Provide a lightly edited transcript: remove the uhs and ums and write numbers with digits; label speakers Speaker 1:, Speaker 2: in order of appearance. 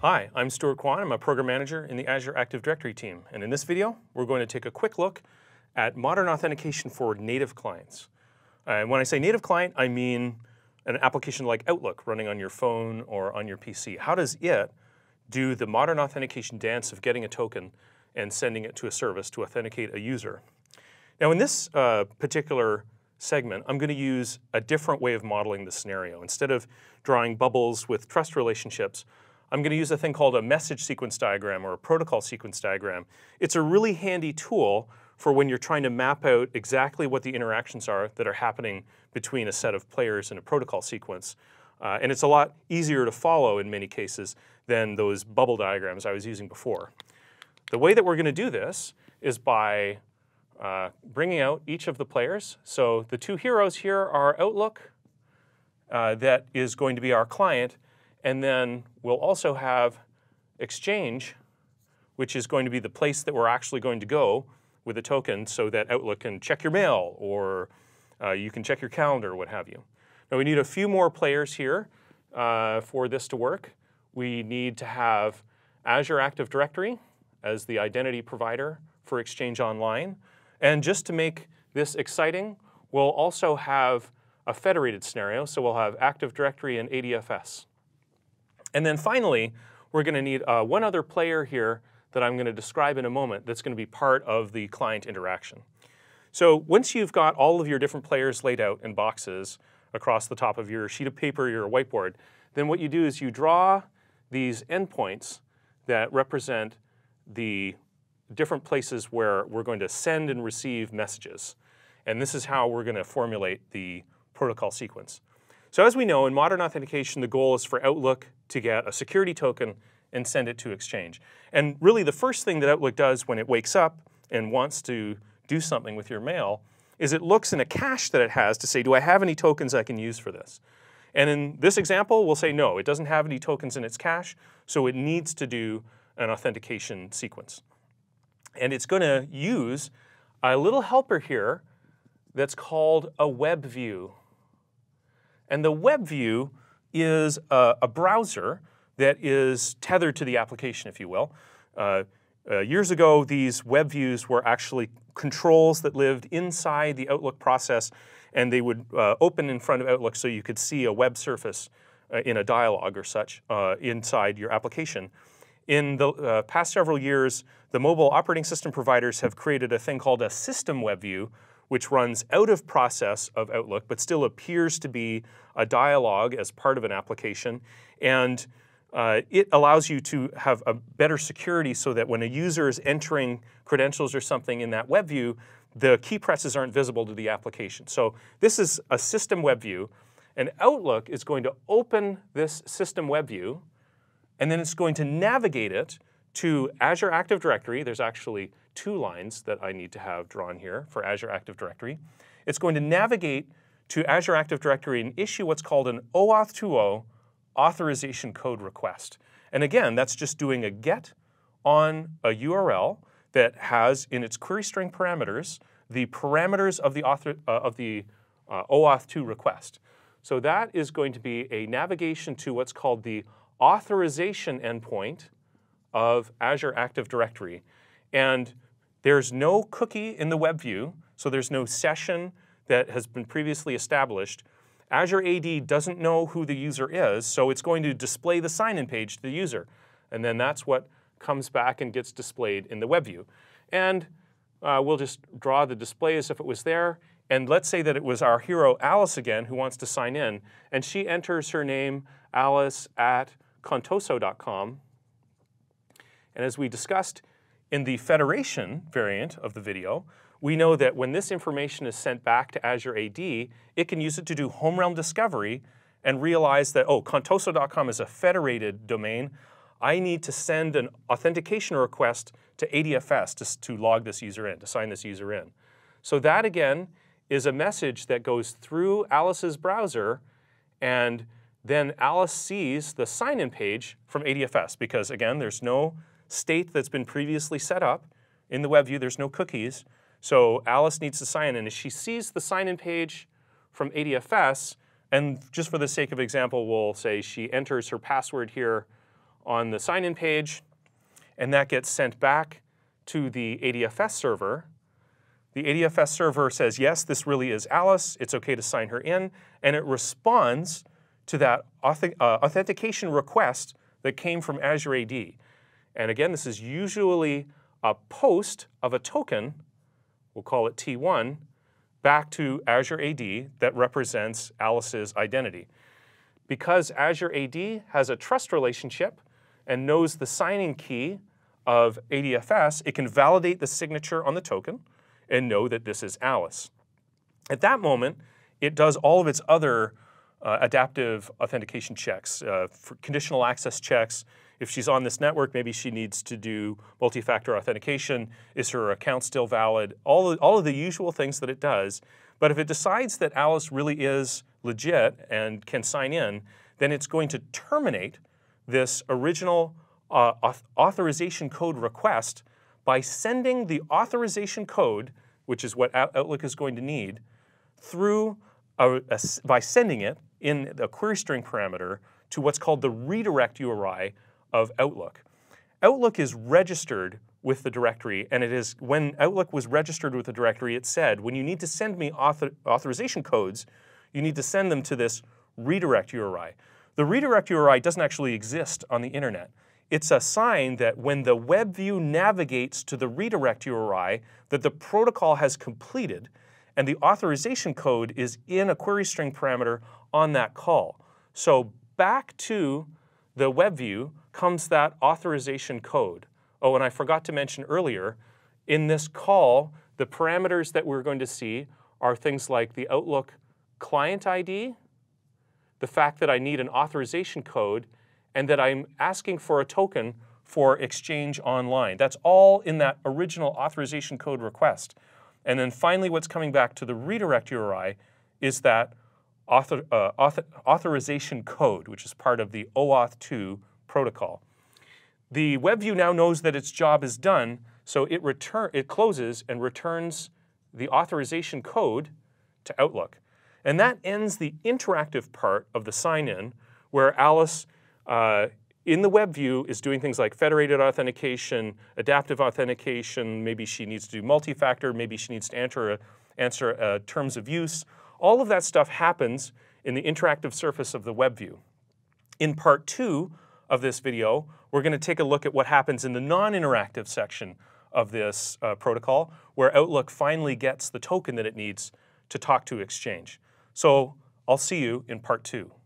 Speaker 1: Hi, I'm Stuart Kwan. I'm a program manager in the Azure Active Directory team. And in this video, we're going to take a quick look at modern authentication for native clients. And when I say native client, I mean an application like Outlook running on your phone or on your PC. How does it do the modern authentication dance of getting a token and sending it to a service to authenticate a user? Now, in this particular segment, I'm going to use a different way of modeling the scenario. Instead of drawing bubbles with trust relationships, I'm going to use a thing called a message sequence diagram or a protocol sequence diagram. It's a really handy tool for when you're trying to map out exactly what the interactions are that are happening between a set of players in a protocol sequence. And it's a lot easier to follow in many cases than those bubble diagrams I was using before. The way that we're going to do this is by bringing out each of the players. So the two heroes here are Outlook, that is going to be our client, and then we'll also have Exchange, which is going to be the place that we're actually going to go with a token so that Outlook can check your mail or you can check your calendar or what have you. Now we need a few more players here for this to work. We need to have Azure Active Directory as the identity provider for Exchange Online. And just to make this exciting, we'll also have a federated scenario. So we'll have Active Directory and ADFS. And then finally, we're going to need one other player here that I'm going to describe in a moment that's going to be part of the client interaction. So once you've got all of your different players laid out in boxes across the top of your sheet of paper, your whiteboard, then what you do is you draw these endpoints that represent the different places where we're going to send and receive messages. And this is how we're going to formulate the protocol sequence. So as we know, in modern authentication, the goal is for Outlook to get a security token and send it to Exchange. And really the first thing that Outlook does when it wakes up and wants to do something with your mail is it looks in a cache that it has to say, do I have any tokens I can use for this? And in this example, we'll say no, it doesn't have any tokens in its cache, so it needs to do an authentication sequence. And it's going to use a little helper here that's called a web view. And the web view is a browser that is tethered to the application, if you will. Years ago, these web views were actually controls that lived inside the Outlook process, and they would open in front of Outlook so you could see a web surface in a dialog or such inside your application. In the past several years, the mobile operating system providers have created a thing called a system web view, which runs out of process of Outlook, but still appears to be a dialog as part of an application. And it allows you to have a better security so that when a user is entering credentials or something in that web view, the key presses aren't visible to the application. So this is a system web view, and Outlook is going to open this system web view, and then it's going to navigate it to Azure Active Directory. There's actually two lines that I need to have drawn here for Azure Active Directory. It's going to navigate to Azure Active Directory and issue what's called an OAuth 2.0 authorization code request. And again, that's just doing a get on a URL that has in its query string parameters the parameters of the OAuth 2 request. So that is going to be a navigation to what's called the authorization endpoint of Azure Active Directory. And there's no cookie in the web view, so there's no session that has been previously established. Azure AD doesn't know who the user is, so it's going to display the sign-in page to the user. And then that's what comes back and gets displayed in the web view. And we'll just draw the display as if it was there. And let's say that it was our hero Alice again who wants to sign in. And she enters her name, Alice, at contoso.com. And as we discussed in the federation variant of the video, we know that when this information is sent back to Azure AD, it can use it to do home realm discovery and realize that, oh, contoso.com is a federated domain. I need to send an authentication request to ADFS to log this user in, to sign this user in. So that, again, is a message that goes through Alice's browser, and then Alice sees the sign-in page from ADFS because, again, there's no state that's been previously set up in the web view. There's no cookies. So Alice needs to sign in. As she sees the sign-in page from ADFS, and just for the sake of example, we'll say she enters her password here on the sign-in page, and that gets sent back to the ADFS server. The ADFS server says, yes, this really is Alice. It's OK to sign her in. And it responds to that authentication request that came from Azure AD. And again, this is usually a post of a token, we'll call it T1, back to Azure AD that represents Alice's identity. Because Azure AD has a trust relationship and knows the signing key of ADFS, it can validate the signature on the token and know that this is Alice. At that moment, it does all of its other adaptive authentication checks, for conditional access checks. If she's on this network, maybe she needs to do multi-factor authentication. Is her account still valid? All of the usual things that it does. But if it decides that Alice really is legit and can sign in, then it's going to terminate this original authorization code request by sending the authorization code, which is what Outlook is going to need, through by sending it in a query string parameter to what's called the redirect URI of Outlook. Outlook is registered with the directory, and it is when Outlook was registered with the directory, it said, when you need to send me authorization codes, you need to send them to this redirect URI. The redirect URI doesn't actually exist on the internet. It's a sign that when the web view navigates to the redirect URI, that the protocol has completed, and the authorization code is in a query string parameter on that call. So back to the web view comes that authorization code. Oh, and I forgot to mention earlier, in this call, the parameters that we're going to see are things like the Outlook client ID, the fact that I need an authorization code, and that I'm asking for a token for exchange online. That's all in that original authorization code request. And then finally, what's coming back to the redirect URI is that authorization code, which is part of the OAuth 2 protocol. The web view now knows that its job is done, so it closes and returns the authorization code to Outlook. And that ends the interactive part of the sign-in, where Alice in the web view is doing things like federated authentication, adaptive authentication, maybe she needs to do multi-factor, maybe she needs to answer terms of use. All of that stuff happens in the interactive surface of the web view. In part 2 of this video, we're going to take a look at what happens in the non-interactive section of this protocol, where Outlook finally gets the token that it needs to talk to Exchange. So I'll see you in part 2.